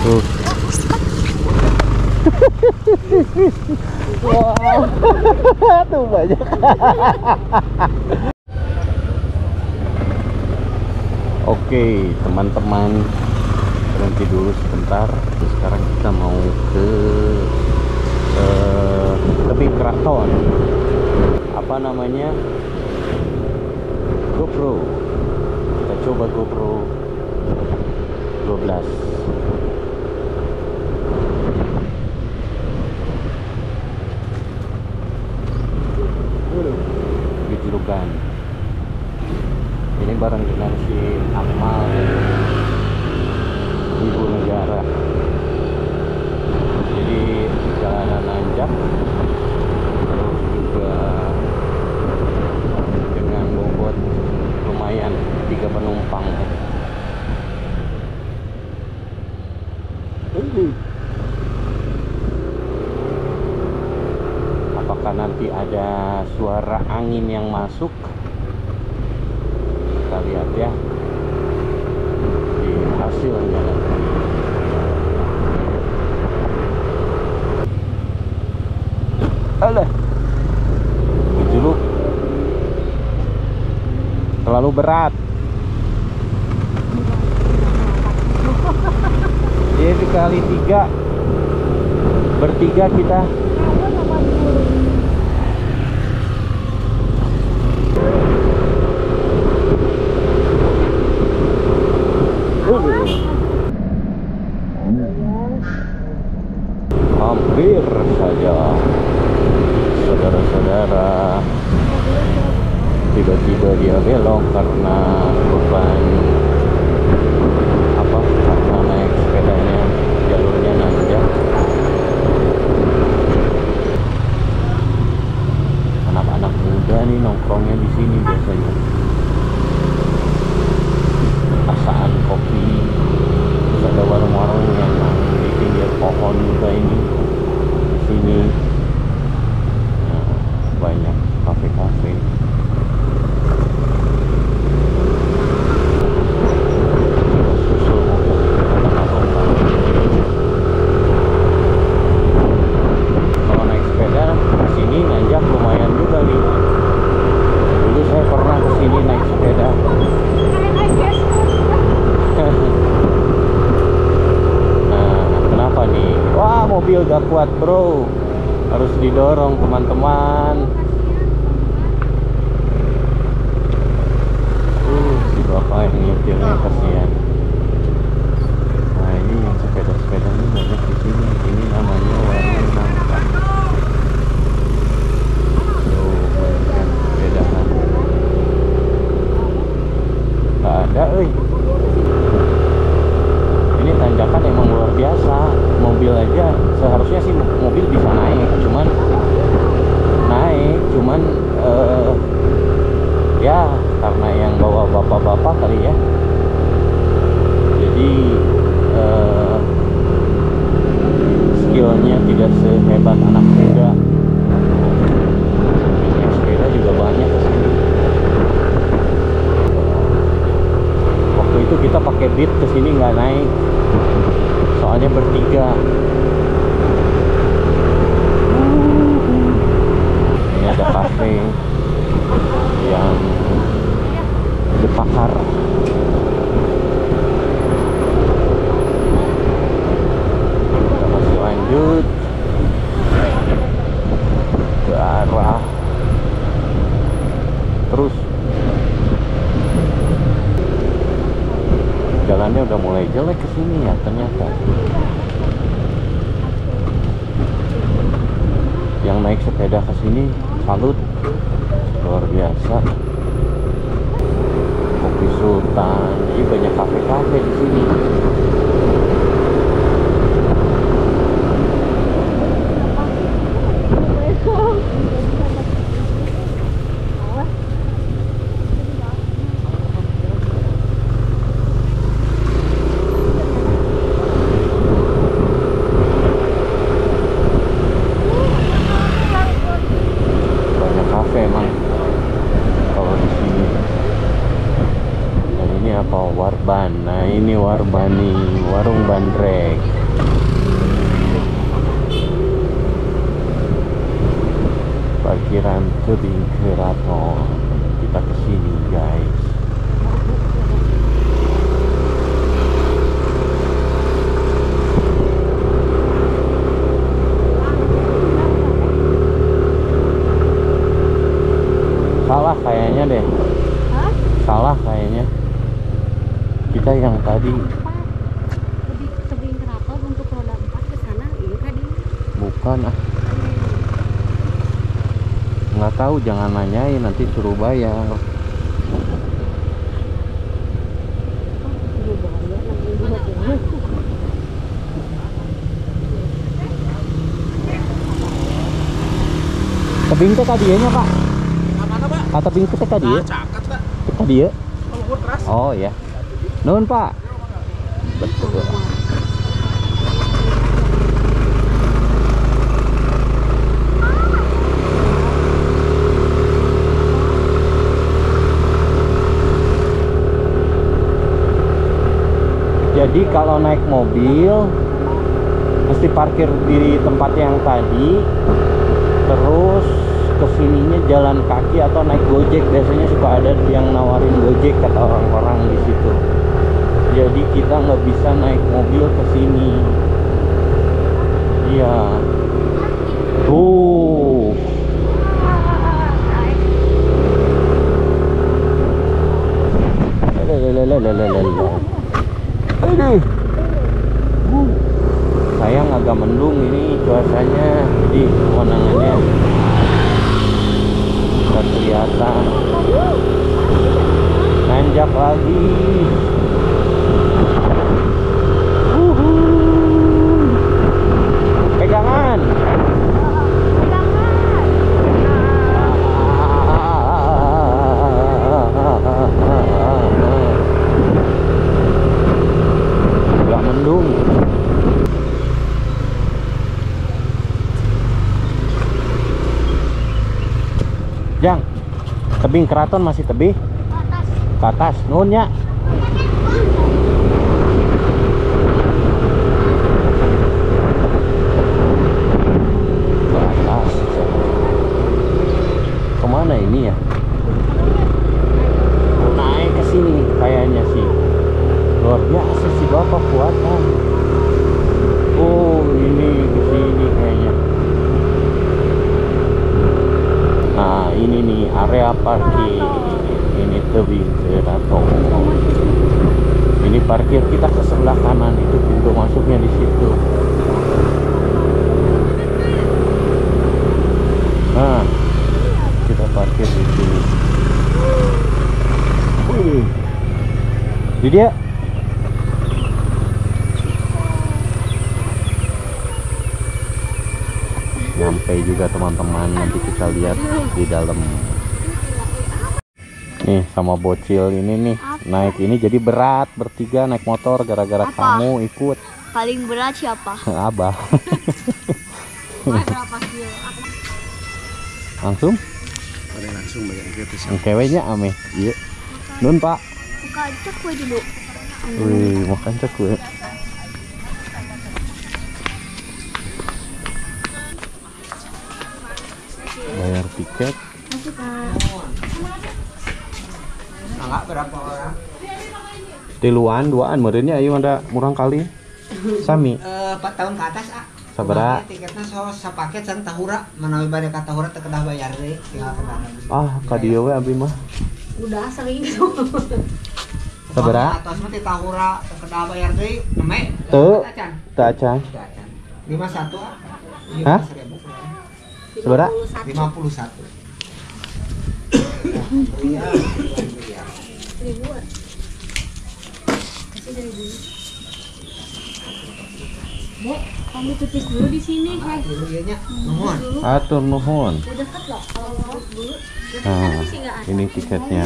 Tuh. Wow. Tuh banyak. Oke, teman-teman, berhenti dulu sebentar. Sekarang kita mau ke tebing keraton. Apa namanya? GoPro. Kita coba GoPro 12. Di Julukan. Ini bareng dengan si Akmal Ibu Negara. Jadi jalanan nanjak, terus juga dengan bobot lumayan 3 penumpang. Apakah nanti ada suara angin yang masuk? Kita lihat ya di hasilnya nanti. Alah, dulu terlalu berat. Dia dikali 3, bertiga kita. Hampir saja, saudara-saudara. Tiba-tiba dia belok karena beban apa? Karena naik sepedanya jalurnya nanjak. Anak-anak muda nih nongkrongnya di sini biasanya. Asaan kopi. Terus ada warung-warung yang di pinggir pohon juga ini. Di sini nah, banyak kafe-kafe. Kalau naik sepeda ke sini nanjak lumayan juga nih. Dulu saya pernah ke sini naik sepeda. Kenapa nih? Wah, mobil gak kuat bro, harus didorong teman-teman. Si bapak yang nyetirnya kasihan. Nah ini yang sepeda-sepeda ini banyak di sini. Ini namanya warung nangka. Tuh banyak sepedahan. Gak ada, Ini tanjakan emang luar biasa. Mobil aja seharusnya sih mobil bisa naik, cuman ya karena yang bawa bapak-bapak kali ya, jadi skillnya tidak sehebat anak muda. Yang sepeda juga banyak kesini. Waktu itu kita pakai Beat kesini nggak naik, soalnya bertiga. Ini ada kafe yang Jepakar. Kita masih lanjut ke arah terus. Jalannya udah mulai jelek kesini ya ternyata. Yang naik sepeda kesini salut, luar biasa. Kopi Sultan, ini banyak kafe-kafe di sini. Warban. Nah ini Ini Warbani, warung bandrek. Parkiran Tebing Keraton. Kita kesini guys. Salah kayaknya deh. Hah? Salah kayaknya. Kita yang tadi. Tebing Keraton untuk roda 4 ke sana, iya tadi. Bukan ah. Nggak tahu, jangan nanyain, nanti suruh bayar. Tebing teh kadieunya Pak. Mana Pak? Ka tebing teh kadieu. Caket Pak. Kadieu. Luhur teras. Oh ya. Nuhun Pak. Betul. Jadi kalau naik mobil mesti parkir di tempat yang tadi, terus kesininya jalan kaki atau naik Gojek. Biasanya suka ada yang nawarin Gojek kata orang-orang di situ. Jadi kita nggak bisa naik mobil ke sini. Iya. Tuh. Aduh. Sayang agak mendung ini cuacanya, jadi pemandangannya nggak kelihatan. Nanjak lagi. Pegangan. Agak mendung. Jang, tebing Keraton masih tebih? Ke atas, nuhun ya. Ke atas. Kemana ini ya? Naik ke sini kayaknya sih. Luar biasa sih Bapak kuatan. Oh, ini ke sini kayaknya. Nah, ini nih area parkir. Ini Tebing Keraton. Ini parkir kita ke sebelah kanan, itu pintu masuknya di situ. Nah, kita parkir di sini. Di dia. Nyampe juga teman-teman, nanti kita lihat di dalam. Nih sama bocil ini nih, naik ini jadi berat bertiga naik motor gara-gara kamu ikut. Paling berat siapa? Abah. Langsung? Paling langsung bayar gitu sih. Kewenya ame. Iya. Nun Pak. Bukan cek kue dulu. Wih, makan cek kue. Bayar tiket. Enggak berapa orang? Tiluan, duaan meureunnya ayo ada murang kali. Sami. 4 tahun ke atas ah. Sabaraha? Tiketnya sapaket sang tahura, menawi bade ka tahura teu kedah bayar deui, tinggal kendaraan. Ah, ka dieu we abi mah. Udah sering. Sabaraha? Atos mah ti tahura teu kedah bayar deui, neme. Teu. Teu acan. 51 ah. Hah? 15.000. Sabaraha? 51. Iya. Ribuan. Kasih dari dulu. Dek, kamu tutis dulu di sini, Kak. Dulu ieu nya. Nuhun. Atur nuhun. Udah dekat loh. Kalau mau dulu. Nah, ini tiketnya.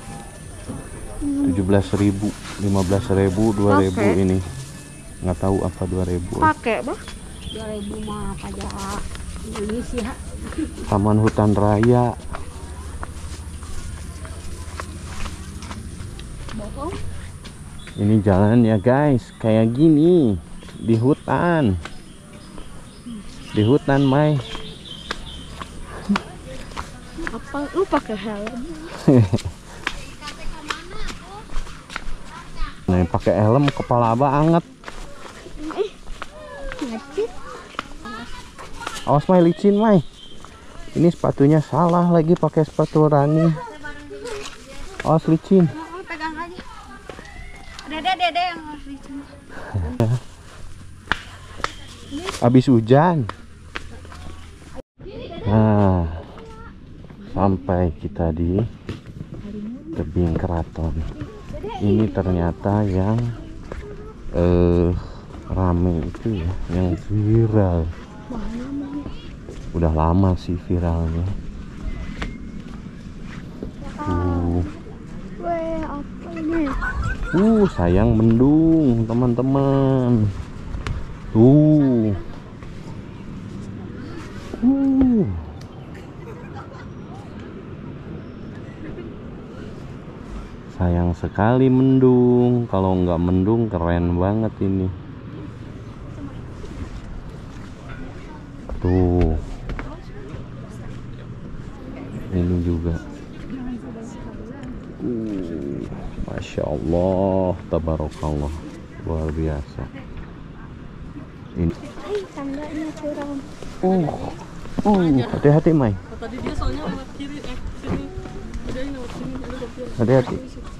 17.000, 15.000, 2.000 ini. Nggak tahu apa 2.000. Pakai, Bah. 2.000 mah pajak Indonesia. Taman Hutan Raya. Bohong. Ini jalan ya guys, kayak gini di hutan. Di hutan, Mai. Apa lu pakai helm? Nih pakai helm, kepala Abah anget. Ngecit. Awas Mai, licin Mai. Ini sepatunya salah lagi, pakai sepatu running. Awas licin. Oh, pegang aja. Dede yang harus licin. Habis hujan. Nah, sampai kita di tebing keraton. Ini ternyata yang rame itu ya, yang viral. Udah lama sih viralnya. Apa ini? Sayang mendung teman-teman. Sayang sekali mendung. Kalau nggak mendung keren banget ini. Tuh. Ini juga. Masya Allah, tabarakallah, luar biasa. Ini. Tangganya curam. Hati-hati Mai. Tadi dia soalnya lewat kiri, sini. Ada yang lewat sini, ada kopian. Hati-hati.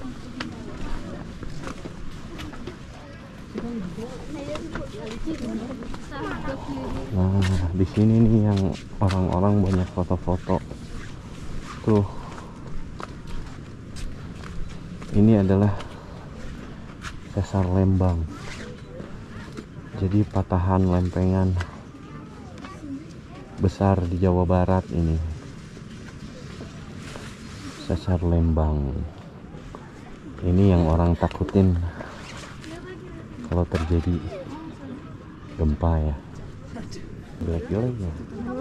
Nah, di sini nih yang orang-orang banyak foto-foto. Tuh. Ini adalah Sesar Lembang. Jadi patahan lempengan besar di Jawa Barat ini. Sesar Lembang. Ini yang orang takutin kalau terjadi gempa ya. Jelek-jelek ya.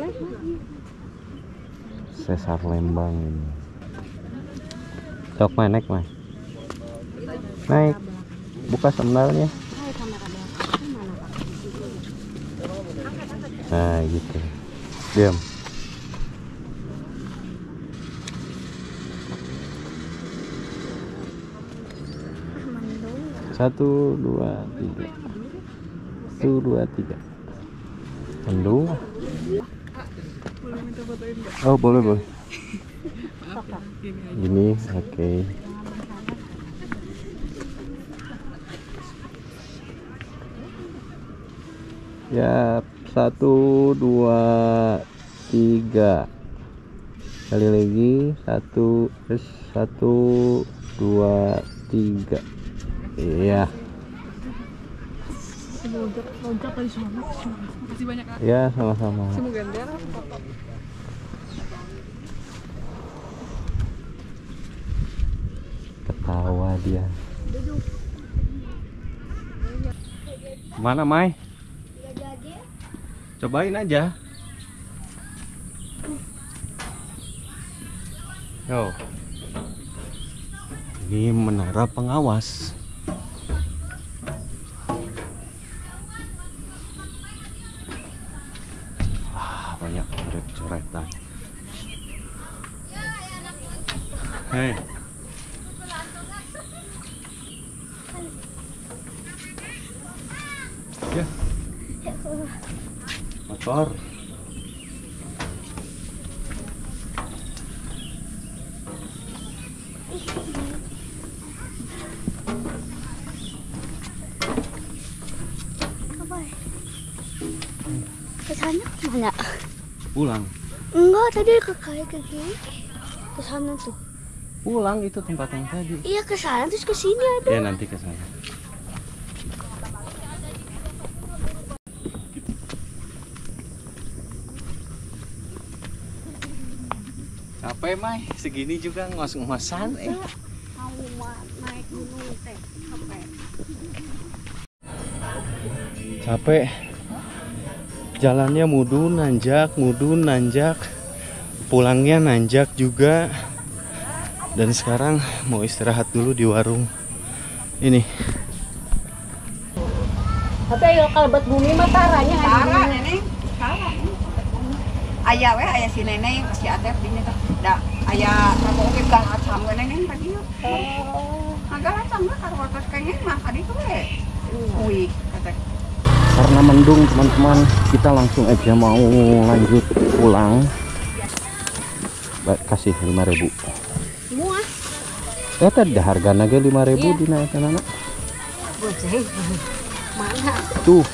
Sesar Lembang ini. Sok Mai, naik Mai. Naik. Buka sendalnya. Nah gitu. Diam. Satu, dua, tiga. 1, 2, 3. Mendung. Boleh minta fotoin nggak? Oh boleh. Gini, oke. Ya, 1, 2, 3. Kali lagi 1, 2, 3. Iya. Loncat tadi semangat. Makasih banyak Kak. Ya, sama-sama. Semoga gender foto. Ketawa dia. Mana Mai? Cobain aja. Yo. Ini menara pengawas. Banyak coret-coretan. Hei. Ya. Motor. Ke sana mana? Pulang. Enggak, tadi kayak ke kiri. Ke sana tuh. Pulang itu tempat yang tadi. Iya, ke sana terus ke sini ada. Ya nanti ke sana. Capek Mai, segini juga ngos-ngosan Mau naik gunung teh, capek. Capek. Jalannya mudun nanjak. Pulangnya nanjak juga. Dan sekarang mau istirahat dulu di warung ini. Tapi ayo kalbat bumi mah taranya ada. Tara neneng, tara. Aya we aya si neneng si Atep di nya da aya rabo oge gang acam we neneng tadi. Agak acam we karo watas kengeng mah tadi tuh we. Ui, Atep. Karena mendung teman-teman, kita langsung aja mau lanjut pulang. Kasih 5.000. Semua. Ya tadi harga naga 5.000 dinaikkan anak. Bocah. Mana? Tuh.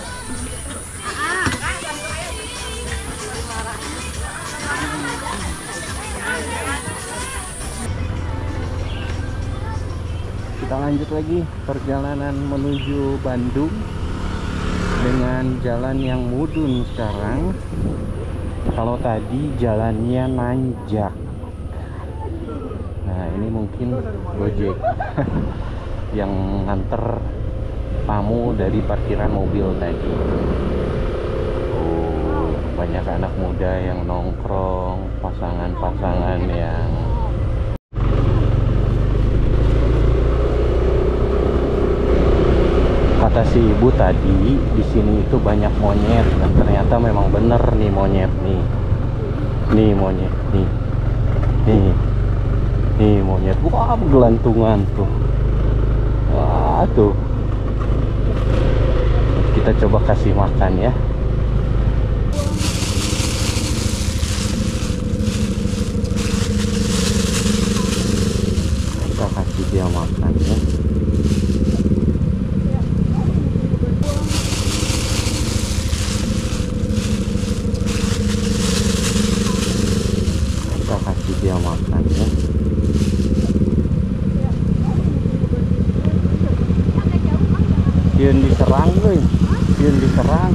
Kita lanjut lagi perjalanan menuju Bandung dengan jalan yang mudun sekarang. Kalau tadi jalannya nanjak. Nah, ini mungkin Gojek yang nganter tamu dari parkiran mobil tadi. Oh, banyak anak muda yang nongkrong, pasangan-pasangan yang kata si ibu tadi di sini itu banyak monyet, dan ternyata memang bener nih monyet nih. Nih monyet nih. Nih monyet. Wah, gelantungan tuh. Wah, tuh. Kita coba kasih makan ya. Kita kasih dia makan ya. Kita kasih dia makan ya. Yun diserang guys. Yun diserang.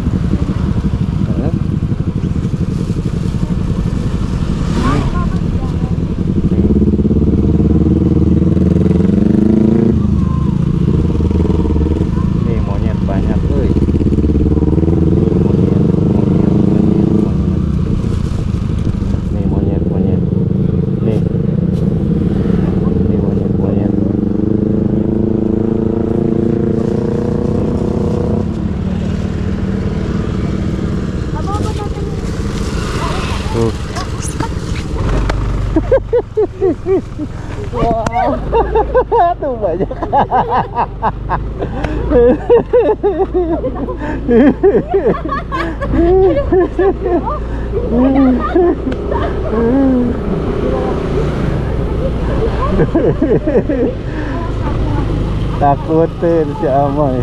Nih monyet banyak guys. Nih monyet. Nih. Nih monyet. Tuh. Wow. Tuh banyak. Takutin si Amai.